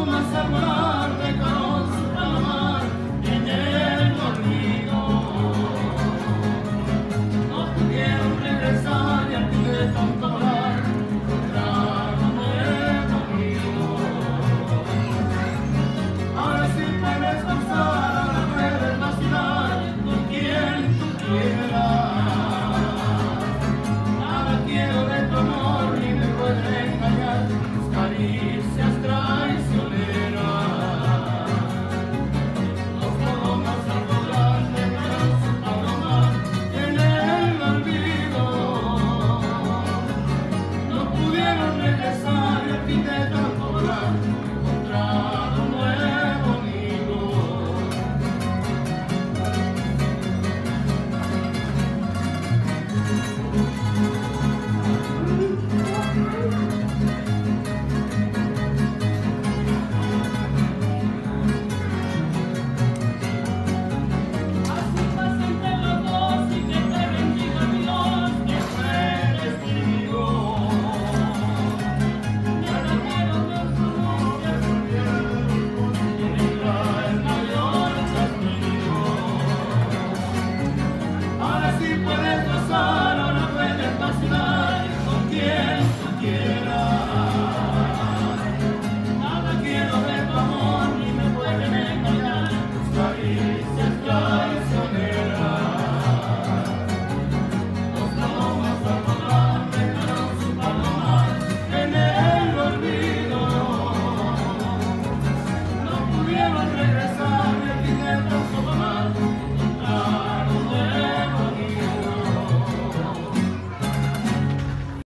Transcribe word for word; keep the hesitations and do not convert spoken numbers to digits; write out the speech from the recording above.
palomas al volar dejaron su palomar en el olvido. No pudieron regresar y al fin de tanto volar encontraron nuevo nido. Ahora sí puedes gozar, ahora puedes vacilar con quien tú quieras. Nada quiero de tu amor ni me puede engañar tus caricias traicioneras. Los palomas al volar dejaron su palomar en el olvido. No pudieron regresar y al fin de tanto volar encontraron nuevo nido. Así pasa entre los dos y que te bendiga Dios, que tú eres testigo. Nada quiero de tu amor que volviera y me trae mayor castigo. Ahora sí puedes gozar, ahora puedes vacilar con quien tú quieras. Nada quiero de tu amor ni me pueden engañar tus caricias traicioneras. Los palomas al volar dejaron su palomar en el olvido. No pudieron regresar.